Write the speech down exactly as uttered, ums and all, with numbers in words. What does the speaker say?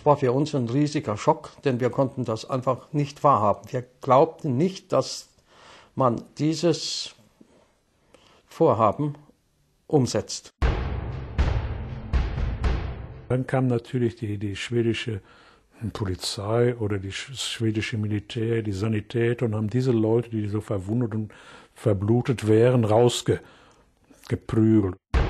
war für uns ein riesiger Schock, denn wir konnten das einfach nicht wahrhaben. Wir glaubten nicht, dass man dieses Vorhaben umsetzt. Dann kam natürlich die, die schwedische Polizei oder die schwedische Militär, die Sanität und haben diese Leute, die so verwundet und verblutet wären, rausgeprügelt.